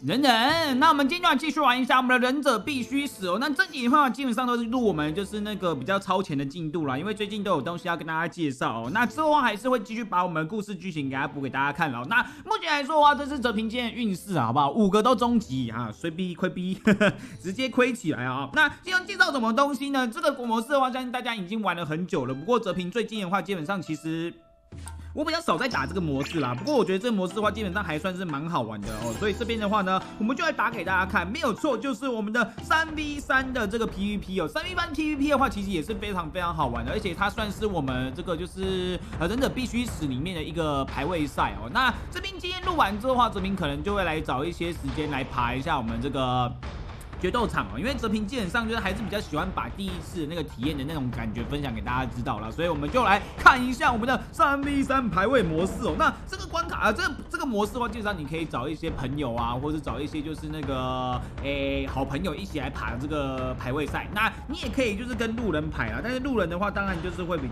人，那我们今天就来继续玩一下我们的忍者必须死哦。那这集的话，基本上都是录我们就是那个比较超前的进度啦，因为最近都有东西要跟大家介绍哦。那之后的话还是会继续把我们的故事剧情给大家补给大家看哦。那目前来说的话，这是哲平今天的运势啊，好不好？5个都中级啊，随逼亏逼，直接亏起来啊！那今天介绍什么东西呢？这个模式的话，相信大家已经玩了很久了。不过哲平最近的话，基本上其实我比较少在打这个模式啦，不过我觉得这个模式的话，基本上还算是蛮好玩的哦。所以这边的话呢，我们就来打给大家看，没有错，就是我们的3v3的这个 PVP 哦。3v3 PVP 的话，其实也是非常非常好玩的，而且它算是我们这个就是忍者必须死里面的一个排位赛哦。那这边今天录完之后的话，哲平可能就会来找一些时间来爬一下我们这个决斗场哦，因为哲平基本上就是还是比较喜欢把第一次的那个体验的那种感觉分享给大家知道了，所以我们就来看一下我们的3v3排位模式哦。那这个关卡这个模式的话，基本上你可以找一些朋友啊，或者找一些就是那个好朋友一起来爬这个排位赛。那你也可以就是跟路人排啊，但是路人的话，当然就是会比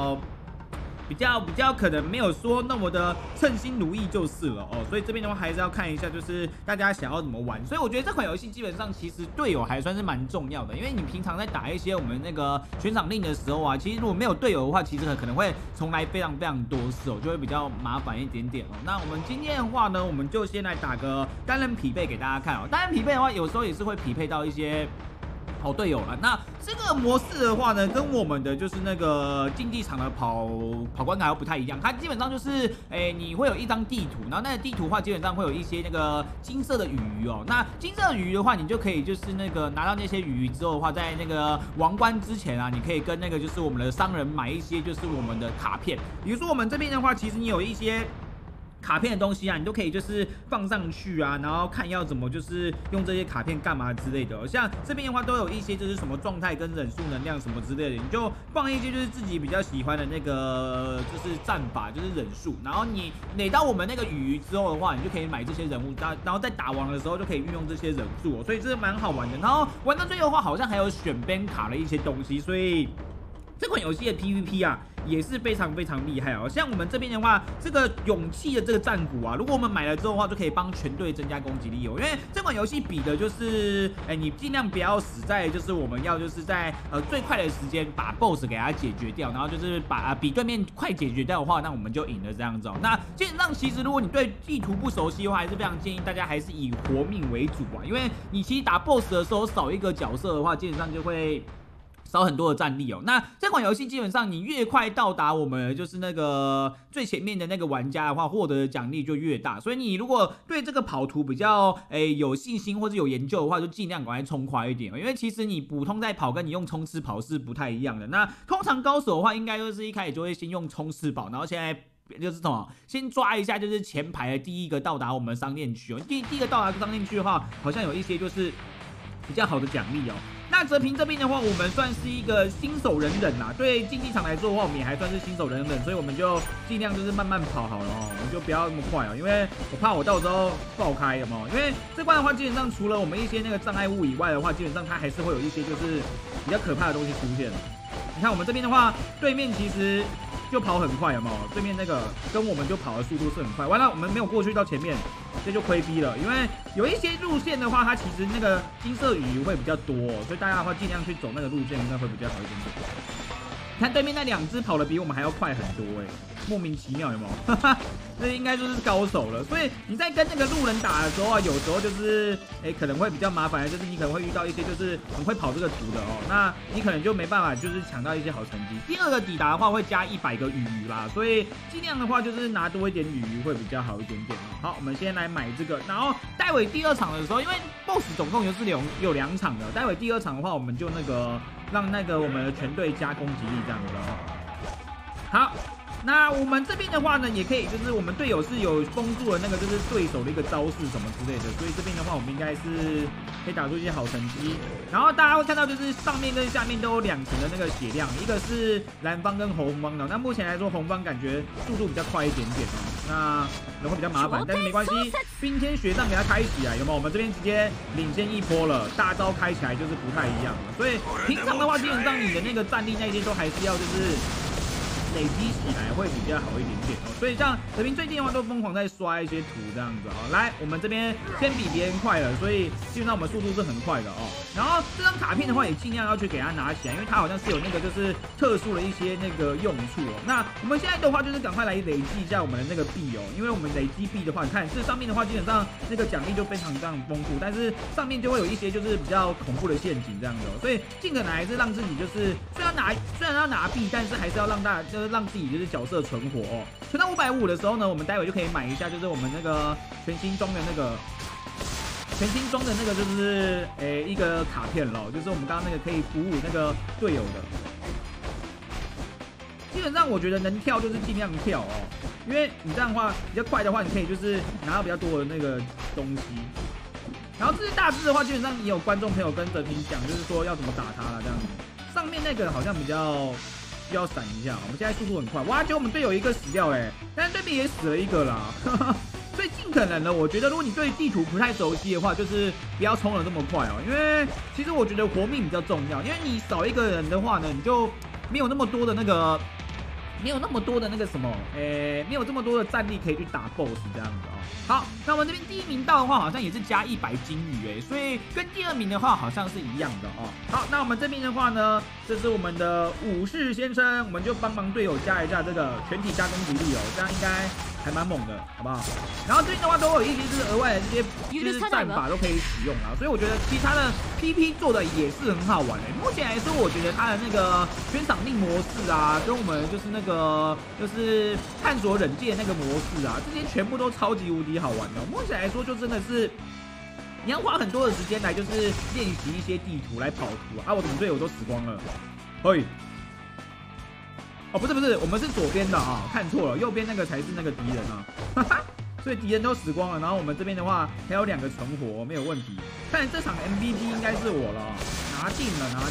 较可能没有说那么的称心如意就是了哦，所以这边的话还是要看一下，就是大家想要怎么玩。所以我觉得这款游戏基本上其实队友还算是蛮重要的，因为你平常在打一些我们那个悬赏令的时候啊，其实如果没有队友的话，其实可能会重来非常非常多次哦，就会比较麻烦一点点哦。那我们今天的话呢，我们就先来打个单人匹配给大家看哦。单人匹配的话，有时候也是会匹配到一些好队友了。那这个模式的话呢，跟我们的就是那个竞技场的跑关卡又不太一样。它基本上就是你会有一张地图，然后那个地图的话，基本上会有一些那个金色的鱼哦。那金色的鱼的话，你就可以就是那个拿到那些鱼之后的话，在那个王冠之前啊，你可以跟那个就是我们的商人买一些就是我们的卡片。比如说我们这边的话，其实你有一些卡片的东西啊，你都可以就是放上去啊，然后看要怎么就是用这些卡片干嘛之类的。像这边的话都有一些就是什么状态跟忍术能量什么之类的，你就放一些就是自己比较喜欢的那个就是战法，就是忍术。然后你垒到我们那个鱼之后的话，你就可以买这些人物，然后在打王的时候就可以运用这些忍术哦，所以这是蛮好玩的。然后玩到最后的话，好像还有选边卡的一些东西，所以这款游戏的 PVP 啊也是非常非常厉害哦。像我们这边的话，这个勇气的这个战鼓啊，如果我们买了之后的话，就可以帮全队增加攻击力哦。因为这款游戏比的就是，你尽量不要死在就是我们要就是在最快的时间把 BOSS 给它解决掉，然后就是把比对面快解决掉的话，那我们就赢了这样子哦。那基本上其实如果你对地图不熟悉的话，还是非常建议大家还是以活命为主啊，因为你其实打 BOSS 的时候少一个角色的话，基本上就会少很多的战力哦。那这款游戏基本上你越快到达我们就是那个最前面的那个玩家的话，获得的奖励就越大。所以你如果对这个跑图比较有信心或者有研究的话，就尽量赶快冲快一点哦。因为其实你普通在跑跟你用冲刺跑是不太一样的。那通常高手的话，应该就是一开始就会先用冲刺跑，然后现在就是什么，先抓一下就是前排的第一个到达我们商店区哦。第一个到达商店区的话，好像有一些就是比较好的奖励哦。那哲平这边的话，我们算是一个新手人忍啦，对竞技场来说的话，我们也还算是新手人忍，所以我们就尽量就是慢慢跑好了哦，我们就不要那么快哦，因为我怕我到时候爆开，有没有？因为这关的话，基本上除了我们一些那个障碍物以外的话，基本上它还是会有一些就是比较可怕的东西出现。你看我们这边的话，对面其实就跑很快，有没有？对面那个跟我们就跑的速度是很快，完了我们没有过去到前面，这就亏逼了。因为有一些路线的话，它其实那个金色鱼会比较多，所以大家的话尽量去走那个路线，应该会比较好一点点。看对面那2只跑得比我们还要快很多莫名其妙有没有？这应该就是高手了。所以你在跟那个路人打的时候啊，有时候就是可能会比较麻烦的，就是你可能会遇到一些就是很会跑这个图的哦，那你可能就没办法就是抢到一些好成绩。第2个抵达的话会加100个鱼啦，所以尽量的话就是拿多一点鱼会比较好一点点哦。好，我们先来买这个，然后待会第2场的时候，因为 BOSS 总共有2场的，待会第2场的话我们就那个让那个我们的全队加攻击力这样子哦。好。那我们这边的话呢，也可以就是我们队友是有封住了那个就是对手的一个招式什么之类的，所以这边的话我们应该是可以打出一些好成绩。然后大家会看到就是上面跟下面都有2层的那个血量，一个是蓝方跟红方的。那目前来说红方感觉速度比较快一点点哦，那可能会比较麻烦，但是没关系，冰天雪上给它开起来，有没有？我们这边直接领先1波了，大招开起来就是不太一样了。所以平常的话，基本上你的那个战力那些都还是要就是累积起来会比较好一点点哦。所以像德平最近的话都疯狂在刷一些图这样子哦。来，我们这边先比别人快了，所以基本上我们速度是很快的哦。然后这张卡片的话也尽量要去给它拿起来，因为它好像是有那个就是特殊的一些那个用处哦。那我们现在的话就是赶快来累积一下我们的那个币哦，因为我们累积币的话，你看这上面的话基本上那个奖励就非常这样丰富，但是上面就会有一些就是比较恐怖的陷阱这样子哦，所以尽可能还是让自己就是虽然要拿币，但是还是要就是让自己就是角色存活哦。存到550的时候呢，我们待会就可以买一下就是我们那个全新装的那个。全新装的那个就是一个卡片咯，就是我们刚刚那个可以鼓舞那个队友的。基本上我觉得能跳就是尽量跳哦，因为你这样的话比较快的话，你可以就是拿到比较多的那个东西。然后这些大致的话，基本上也有观众朋友跟哲平讲，就是说要怎么打他啦这样子。上面那个好像比较需要闪一下，我们现在速度很快，哇！结果我们队友一个死掉嘞，但是对面也死了一个啦。所以尽可能的，我觉得如果你对地图不太熟悉的话，就是不要冲得这么快哦，因为其实我觉得活命比较重要，因为你少一个人的话呢，你就没有那么多的那个。没有那么多的那个什么，没有这么多的战力可以去打 BOSS 这样子哦。好，那我们这边第1名到的话，好像也是加100金鱼所以跟第2名的话好像是一样的哦。好，那我们这边的话呢，这是我们的武士先生，我们就帮忙队友加一下这个全体加攻击力哦，这样应该还蛮猛的，好不好？然后这边的话都有一些就是额外的这些就是战法都可以使用啦，所以我觉得其他的 PP 做的也是很好玩目前来说，我觉得它的那个悬赏令模式啊，跟我们就是那个就是探索忍界那个模式啊，这些全部都超级无敌好玩的。目前来说，就真的是你要花很多的时间来就是练习一些地图来跑图啊。我怎么队友都死光了？嘿。哦，不是，我们是左边的啊，看错了，右边那个才是那个敌人啊，哈哈，所以敌人都死光了，然后我们这边的话还有2个存活，没有问题。看来这场 MVP 应该是我了，拿定了。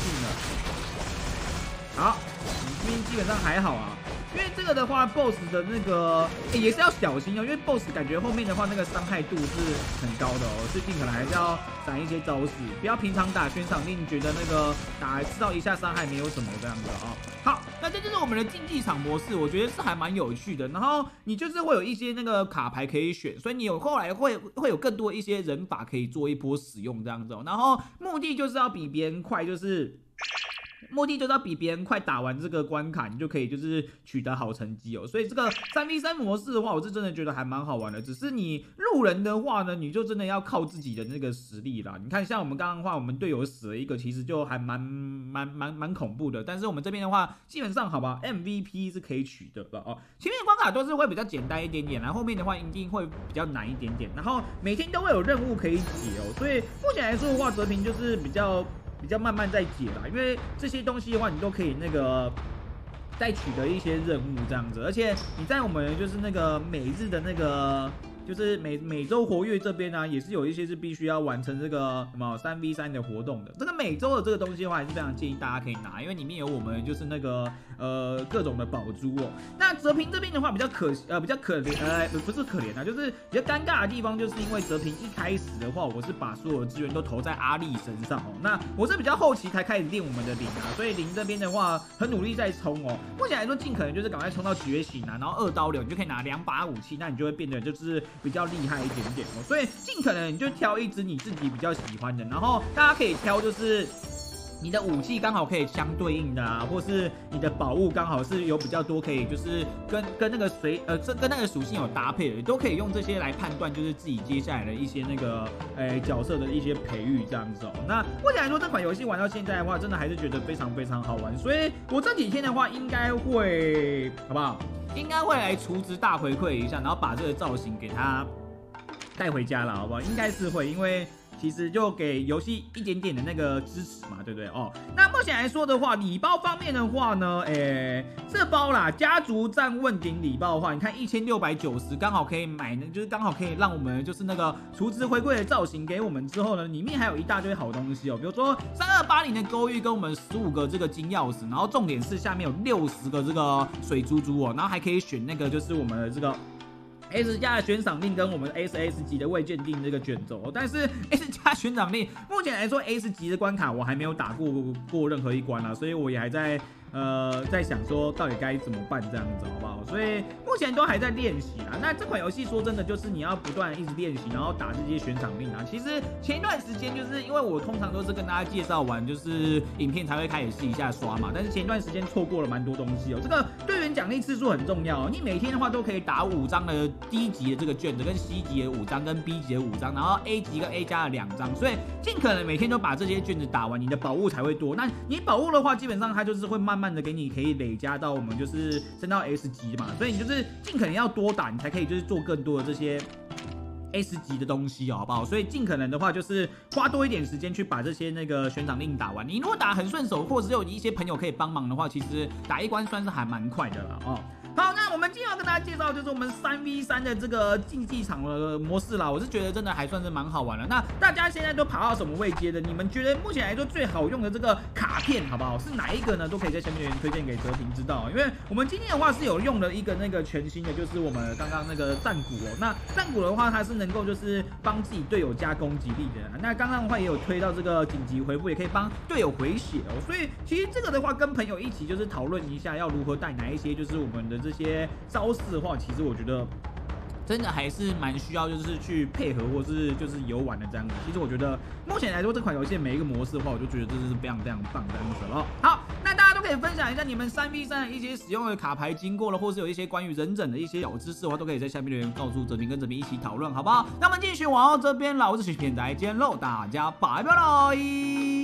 好，这边基本上还好啊，因为这个的话 ，BOSS 的那个也是要小心哦，因为 BOSS 感觉后面的话那个伤害度是很高的哦，所以尽可能还是要闪一些招式，不要平常打悬赏令觉得那个打吃到一下伤害没有什么这样子哦。好，那这就是我们的竞技场模式，我觉得是还蛮有趣的。然后你就是会有一些那个卡牌可以选，所以你后来会有更多一些人法可以做一波使用这样子哦。然后目的就是要比别人快，目的就是要比别人快打完这个关卡，你就可以就是取得好成绩哦。所以这个3v3模式的话，我是真的觉得还蛮好玩的。只是你路人的话呢，你就真的要靠自己的那个实力啦。你看，像我们刚刚的话，我们队友死了一个，其实就还蛮恐怖的。但是我们这边的话，基本上好吧 ，MVP 是可以取得的哦。前面的关卡都是会比较简单一点点，然后后面的话一定会比较难一点点。然后每天都会有任务可以解哦。所以目前来说的话，哲平就是比较慢慢在解啦，因为这些东西的话，你都可以那个再取得一些任务这样子，而且你在我们就是那个每日的那个。就是每周活跃这边呢、也是有一些是必须要完成这个什么3v3的活动的。这个每周的这个东西的话，还是非常建议大家可以拿，因为里面有我们就是那个各种的宝珠哦。那哲平这边的话比较可怜不是可怜啊，就是比较尴尬的地方，就是因为哲平一开始的话，我是把所有的资源都投在阿力身上哦。那我是比较后期才开始练我们的灵啊，所以灵这边的话很努力在冲哦。目前来说，尽可能就是赶快冲到觉醒啊，然后2刀流，你就可以拿2把武器，那你就会变得就是比较厉害一点点哦，所以尽可能你就挑一支你自己比较喜欢的，然后大家可以挑就是你的武器刚好可以相对应的啊，或是你的宝物刚好是有比较多可以就是跟那个跟那个属性有搭配的，都可以用这些来判断就是自己接下来的一些那个角色的一些培育这样子哦。那目前来说这款游戏玩到现在的话，真的还是觉得非常非常好玩，所以我这几天的话应该会好不好？应该会来储值大回馈一下，然后把这个造型给它带回家了，好不好？应该是会，因为其实就给游戏一点点的那个支持嘛，对不对哦？那目前来说的话，礼包方面的话呢，这包啦，家族战问鼎礼包的话，你看1690，刚好可以买呢，就是刚好可以让我们就是那个储值回馈的造型给我们之后呢，里面还有一大堆好东西哦，比如说3280的勾玉跟我们15个这个金钥匙，然后重点是下面有60个这个水珠珠哦，然后还可以选那个就是我们的这个。S 加的悬赏令跟我们 SS 级的未鉴定这个卷轴，但是 S 加悬赏令目前来说 S 级的关卡我还没有打过任何一关啊，所以我也还在在想说到底该怎么办这样子好不好？所以目前都还在练习啦。那这款游戏说真的，就是你要不断一直练习，然后打这些悬赏令啊。其实前一段时间就是因为我通常都是跟大家介绍完就是影片才会开始试一下刷嘛，但是前一段时间错过了蛮多东西哦。这个队员奖励次数很重要哦，你每天的话都可以打5张的D 级的这个卷子，跟 C 级的5张，跟 B 级的5张，然后 A 级跟 A 加的2张，所以尽可能每天都把这些卷子打完，你的宝物才会多。那你宝物的话，基本上它就是会慢慢的给你可以累加到我们就是升到 S 级嘛，所以你就是尽可能要多打，你才可以就是做更多的这些S 级的东西，好不好？所以尽可能的话，就是花多一点时间去把这些那个悬赏令打完。你如果打很顺手，或者是有一些朋友可以帮忙的话，其实打一关算是还蛮快的了哦。好，那我们今天要跟大家介绍就是我们3v3的这个竞技场的模式啦，我是觉得真的还算是蛮好玩的。那大家现在都爬到什么位阶的？你们觉得目前来说最好用的这个卡片好不好？是哪一个呢？都可以在下面留言推荐给哲平知道。因为我们今天的话是有用了一个那个全新的，就是我们刚刚那个战鼓哦。那战鼓的话，它是能够就是帮自己队友加攻击力的。那刚刚的话也有推到这个紧急回复，也可以帮队友回血哦。所以其实这个的话，跟朋友一起就是讨论一下要如何带哪一些就是我们的这些招式的话，其实我觉得真的还是蛮需要，就是去配合或是就是游玩的这样子。其实我觉得目前来说这款游戏每一个模式的话，我就觉得这是非常非常棒这样子了。好，那大家都可以分享一下你们3v3的一些使用的卡牌经过了，或是有一些关于人整的一些小知识的话，都可以在下面留言告诉哲平，跟哲平一起讨论，好不好？那我们继续往后这边啦，我是许片仔，今天喽，大家拜拜喽。